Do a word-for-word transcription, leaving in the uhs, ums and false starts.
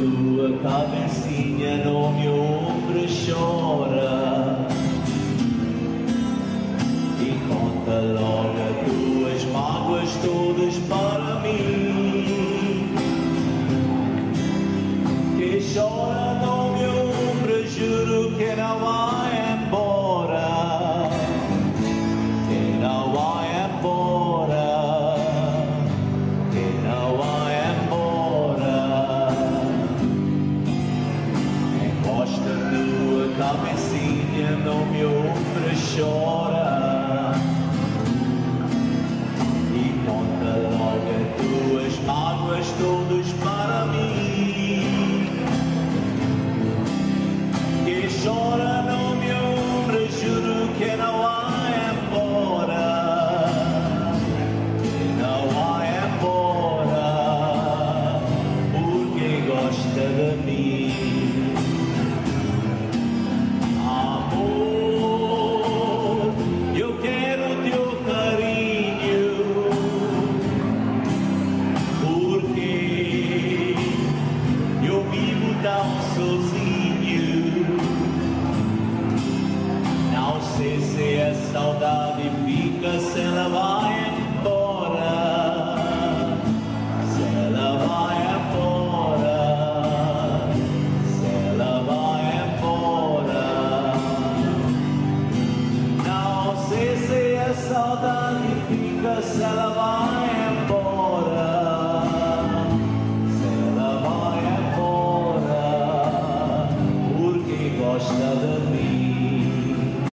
tua cabecinha no meu ombro chora e conta logo as tuas mágoas todas para mim. Que chora no meu ombro, juro que não vai embora, que não vai embora, que não vai embora. Encosta a tua cabecinha no meu ombro chora e conta logo as tuas mágoas todas para mim. Que chora no meu ombro, juro que não vai embora, que não vai embora, porque gosta de mim. Amor, eu quero teu carinho, porque eu vivo tão sozinho. Não sei se a saudade fica, se ela vai embora.